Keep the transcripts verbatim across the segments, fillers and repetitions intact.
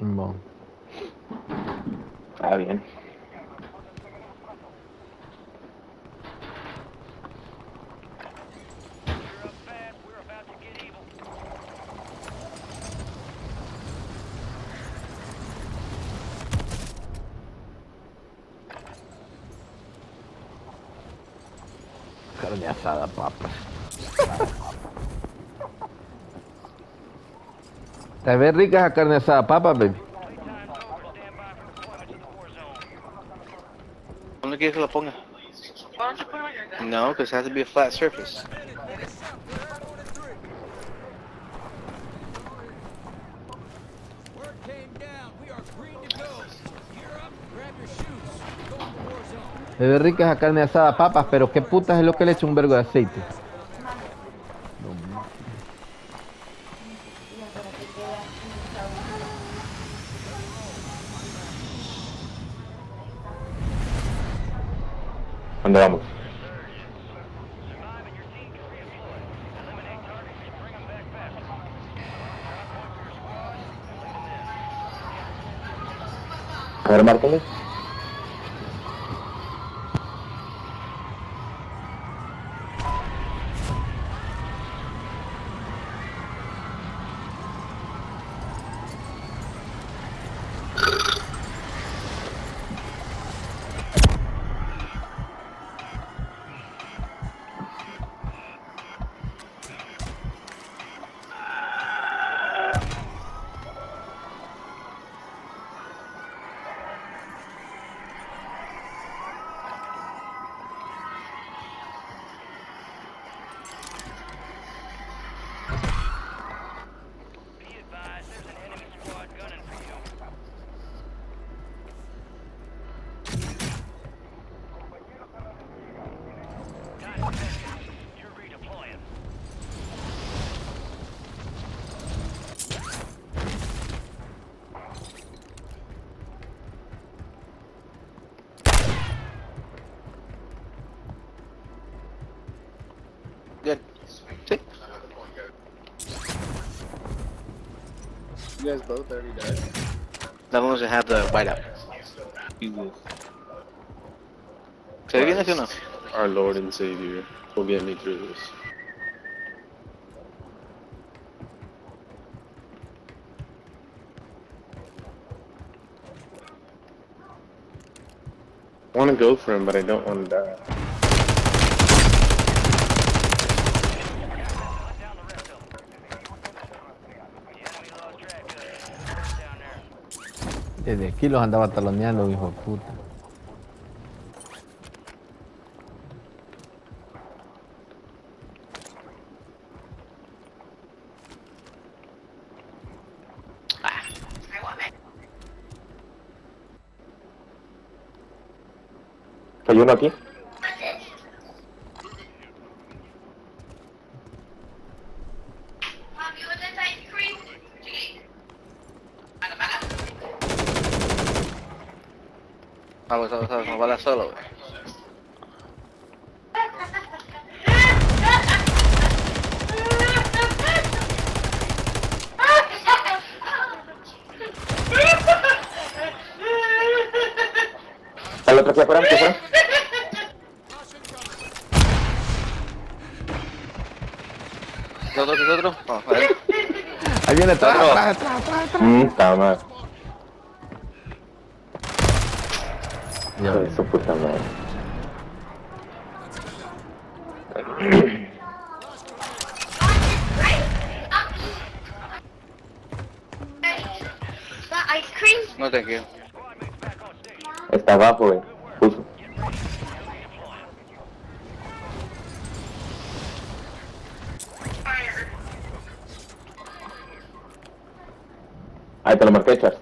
Bon. Ah, bien. Carne asada, papas. ¿Te ves rica esa carne asada, papas, baby? ¿Dónde quieres que lo ponga? No, because it has to be a flat surface. Se ve rica esa carne asada, papas, pero qué putas es lo que le echa un vergo de aceite. ¿Dónde vamos? A ver, márcale. Good. Sí. You guys both already died? That one doesn't have the whiteout. Jesus. ¿Se ve bien así o no? Our Lord and Savior will get me through this. I want to go for him, but I don't want to die. Desde aquí los andaba taloneando, hijo de puta. ¿Hay uno aquí? Vamos, vamos, vamos, no bala solo, güey. ¿Está el otro aquí afuera? ¿Aquí afuera? ¿Es otro, es otro? Vamos, a ver. Ahí viene atrás, Otro. atrás, atrás, atrás, atrás. Mmm, está mal. Ya Hijo de ves. su puta madre. Ice cream? No, thank you. Está abajo, güey. Puso. Ahí te lo marqué, Chas.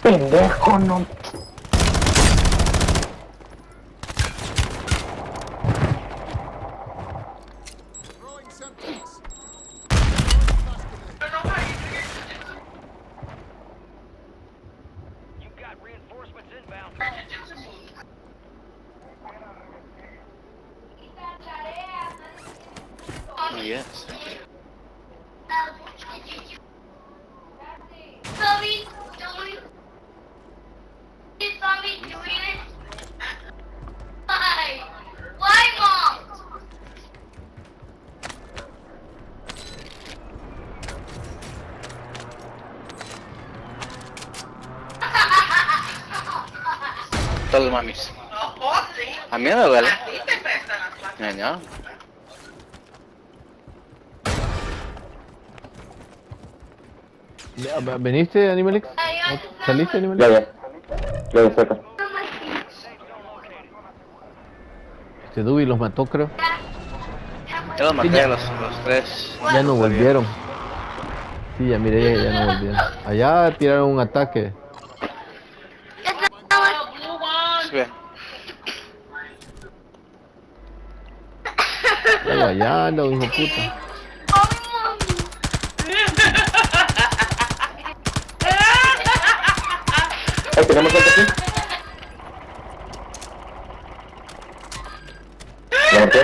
Pendejo, no. Oh, yes. Mommy, doing Is mommy doing it? Why? Why, Mom? Todos los mamis. A mí me duele. Ya, ya. Ya, ¿veniste, Animalix? ¿Saliste, Ya, Animalix? ya. Ya, ya, cerca. Este Dubi los mató, creo. Yo los maté a los, los tres. Ya no volvieron. Sí, ya miré, ya no volvieron. Allá tiraron un ataque. Sí, ve. Está guayando, hijo de puta. Ahí tenemos gente aquí. ¿La marqué?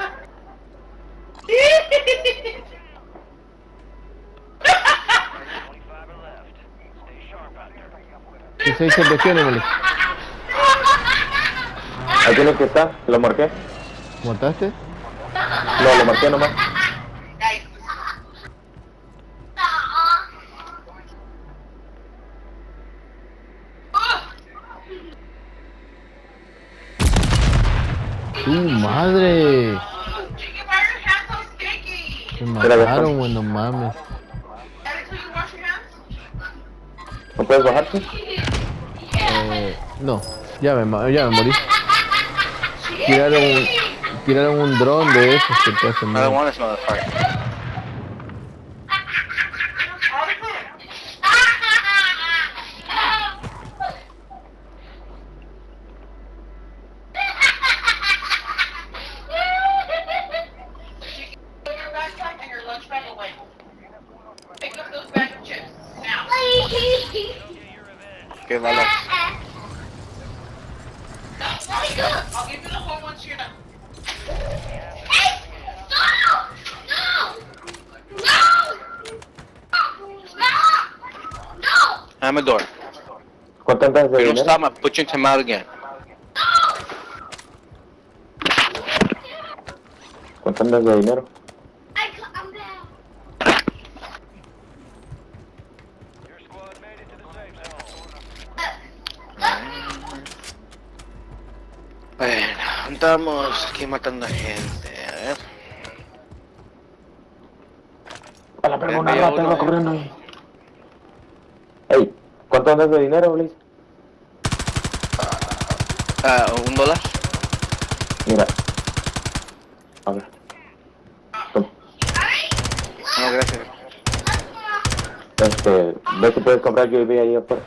¿Qué se dice de qué, Animalix? Ahí tiene que estar. ¿Lo marqué? ¿Mataste? No, lo marqué nomás. ¡Tu madre! Se mataron, güey, no mames. ¿No puedes bajarte? Eh, no, ya me, ma- ya me morí. Tiraron un, tiraron un dron de esos que te hacen I don't mal. want this motherfucker. Qué balas. I'll give you the phone once you're done. Hey! No! No! No! No! No! I'm a door. ¿Cuánto andas de If you don't dinero? stop, I'm pushing him out again. ¿Cuánto andas de dinero? I I'm down. Bueno, andamos aquí matando a gente. A ver. A la Ven, perdona, vaya la tengo uno, corriendo ahí. Ey, ¿cuánto andas de dinero, Blaze? Ah, un dólar. Mira. A ver. Toma. No, gracias. Este, ve si puedes comprar yo y ve ahí afuera.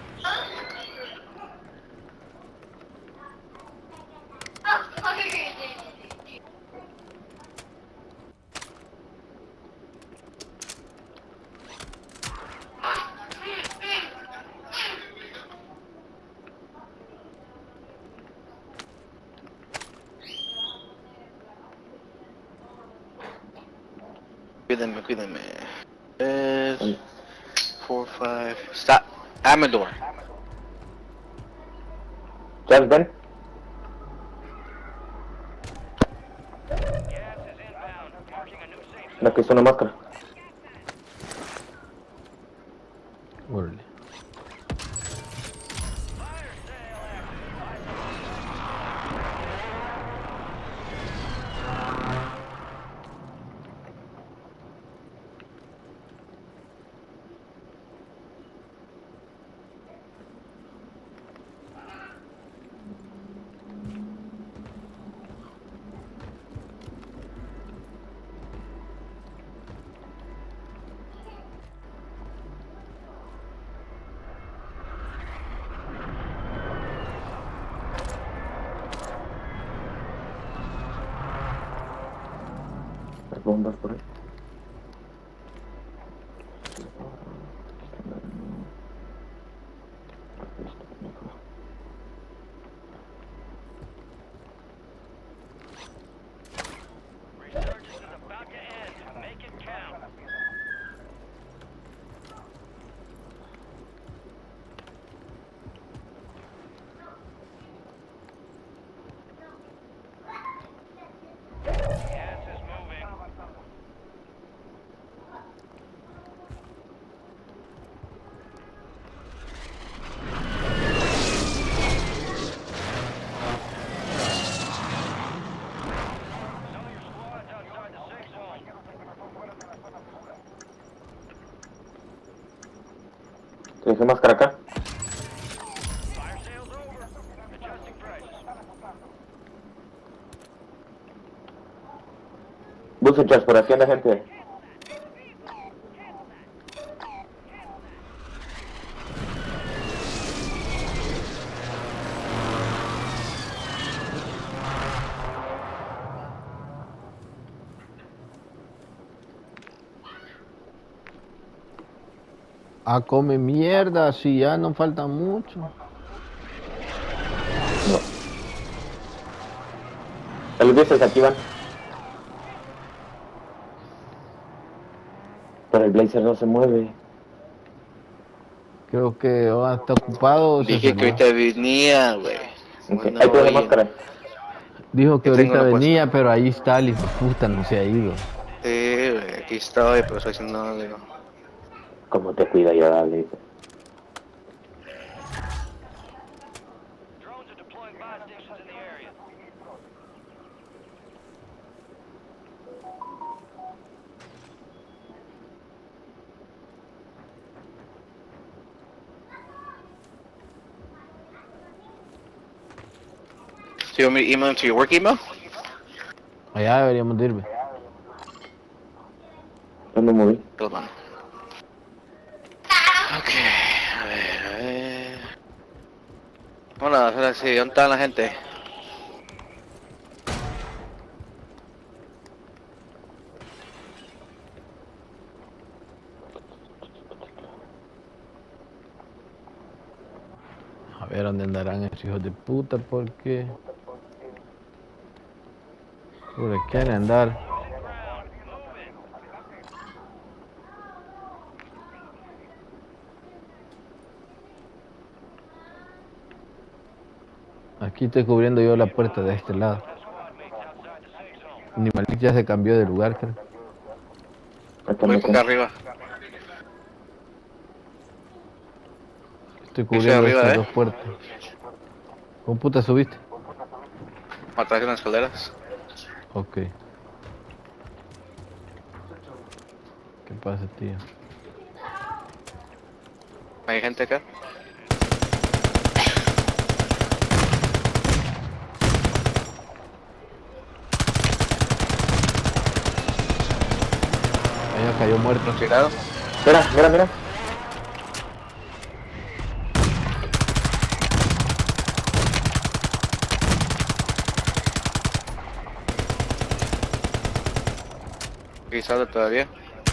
Cuídenme, cuídenme. Es... Four, five... Stop. Amador. Charles, ven. La que hizo una máscara. Órale. bombas por ahí. ¿Tienes una máscara acá? Buses, por aquí anda gente. Ah, come mierda, si ya no falta mucho. No. Los buses aquí van. Pero el Blazer no se mueve. Creo que oh, está ocupado. o se Dije que cerró. ahorita venía, güey. Okay. No, Ahí tienes la oye. máscara. Dijo que Yo tengo ahorita la puesta. venía, pero ahí está el hijo de puta, no se ha ido. Sí, güey, aquí estoy, pero estoy haciendo, digo. ¿Cómo te cuida yo, dale? Do you want me to email him to your work email? Allá deberíamos de irme. Yo me moví. Te lo mando. Ok, a ver, a ver. Hola, ahora sí, ¿dónde está la gente? A ver dónde andarán esos hijos de puta, porque... ¿Por qué quieren andar? Aquí estoy cubriendo yo la puerta de este lado. Ni Malik ya se cambió de lugar, creo. Acá Voy me por acá arriba. Estoy Yo cubriendo arriba, estas ¿eh? dos puertas. ¿Cómo puta subiste? Atrás de unas escaleras. Ok. ¿Qué pasa, tío? ¿Hay gente acá? Allá cayó muerto. Tirado. Mira, mira, mira. Aquí sale todavía.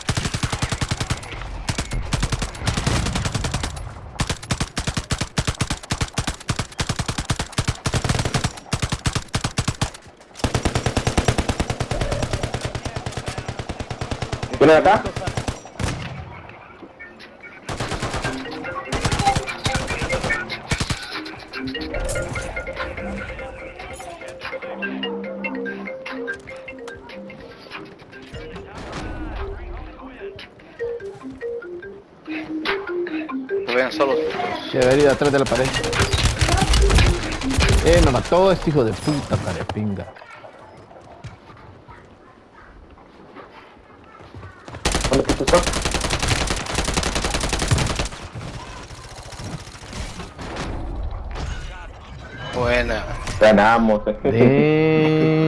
¿Tienes acá? Se ven solos. Se debe ir atrás de la pared. Eh, me mató este hijo de puta, carepinga. ¿Dónde puto está? Buena. Ganamos. De...